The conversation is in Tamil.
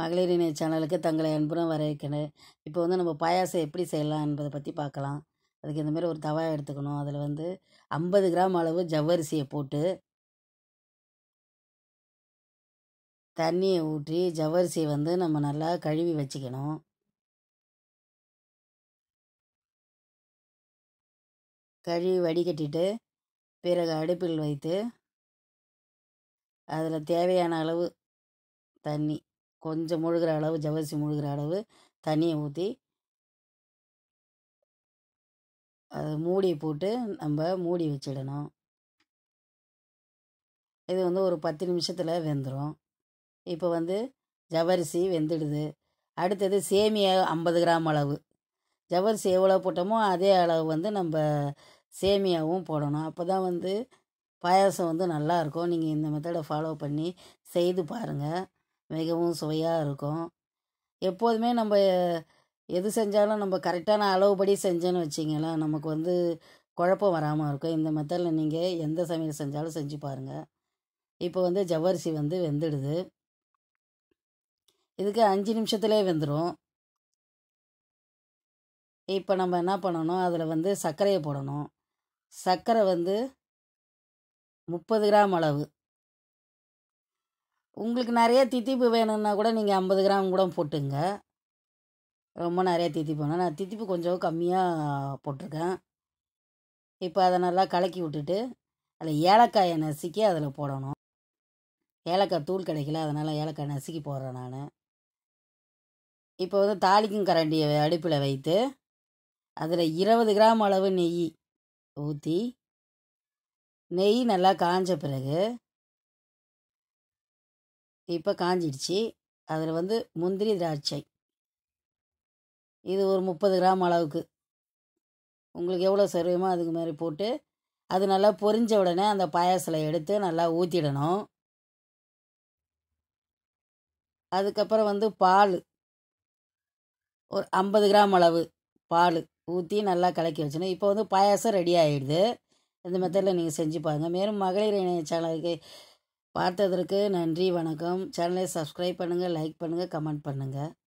மகளிர் இணைய சேனலுக்கு தங்களை அன்புடன் வரவேற்கிறேன். இப்போ வந்து நம்ம பாயாசம் எப்படி செய்யலாம் என்பதை பற்றி பார்க்கலாம். அதுக்கு இந்த மாதிரி ஒரு தவா எடுத்துக்கணும். அதில் வந்து 50 கிராம் அளவு ஜவ்வரிசியை போட்டு தண்ணியை ஊற்றி ஜவ்வரிசியை வந்து நம்ம நல்லா கழுவி வச்சுக்கணும். கழுவி வடிகட்டிட்டு பிறகு அடுப்பில் வைத்து அதில் தேவையான அளவு தண்ணி, கொஞ்சம் முழுகிற அளவு, ஜவ்வரிசி முழுகிற அளவு தண்ணியை ஊற்றி அதை மூடி போட்டு நம்ம மூடி வச்சிடணும். இது வந்து ஒரு 10 நிமிஷத்தில் வெந்துடும். இப்போ வந்து ஜவ்வரிசி வெந்துடுது. அடுத்தது சேமியா 50 கிராம் அளவு. ஜவ்வரிசி எவ்வளோ போட்டோமோ அதே அளவு வந்து நம்ம சேமியாவும் போடணும். அப்போ தான் வந்து பாயாசம் வந்து நல்லாயிருக்கும். நீங்கள் இந்த மெத்தடை ஃபாலோ பண்ணி செய்து பாருங்கள். மிகவும் சுவையாக இருக்கும். எப்போதுமே நம்ம எது செஞ்சாலும் நம்ம கரெக்டான அளவுபடி செஞ்சோன்னு வச்சிங்களேன், நமக்கு வந்து குழப்பம் வராமல் இருக்கும். இந்த மெத்தடில் நீங்கள் எந்த சமையல் செஞ்சாலும் செஞ்சு பாருங்கள். இப்போ வந்து ஜவ்வரிசி வந்து வெந்துடுது. இதுக்கு 5 நிமிஷத்துலேயே வெந்துடும். இப்போ நம்ம என்ன பண்ணணும், அதில் வந்து சர்க்கரையை போடணும். சர்க்கரை வந்து 30 கிராம் அளவு. உங்களுக்கு நிறைய தித்திப்பு வேணும்னா கூட நீங்கள் 50 கிராம் கூட போட்டுங்க. ரொம்ப நிறைய தித்திப்பு வேணும். நான் தித்திப்பு கொஞ்சம் கம்மியாக போட்டிருக்கேன். இப்போ அதை நல்லா கலக்கி விட்டுட்டு அதில் ஏலக்காயை நசுக்கி அதில் போடணும். ஏலக்காய் தூள் கிடைக்கல, அதனால் ஏலக்காய் நசுக்கி போடுறேன் நான். இப்போ வந்து தாளிக்கும் கரண்டியை அடுப்பில் வைத்து அதில் 20 கிராம் அளவு நெய் ஊற்றி, நெய் நல்லா காஞ்ச பிறகு, இப்போ காஞ்சிடுச்சு, அதில் வந்து முந்திரி திராட்சை, இது ஒரு 30 கிராம் அளவுக்கு உங்களுக்கு எவ்வளோ சர்வமோ அதுக்கு மாதிரி போட்டு அது நல்லா பொரிஞ்ச உடனே அந்த பாயாசத்தில் எடுத்து நல்லா ஊற்றிடணும். அதுக்கப்புறம் வந்து பால், ஒரு 50 கிராம் அளவு பால் ஊற்றி நல்லா கலக்கி வச்சிடணும். இப்போ வந்து பாயாசம் ரெடி ஆகிடுது. இந்த மெத்தடில் நீங்கள் செஞ்சு பாருங்கள். மேலும் மகளிர் இணைய சேனலுக்கு பார்த்ததற்கு நன்றி, வணக்கம். சேனலை சப்ஸ்கிரைப் பண்ணுங்கள், லைக் பண்ணுங்கள், கமெண்ட் பண்ணுங்கள்.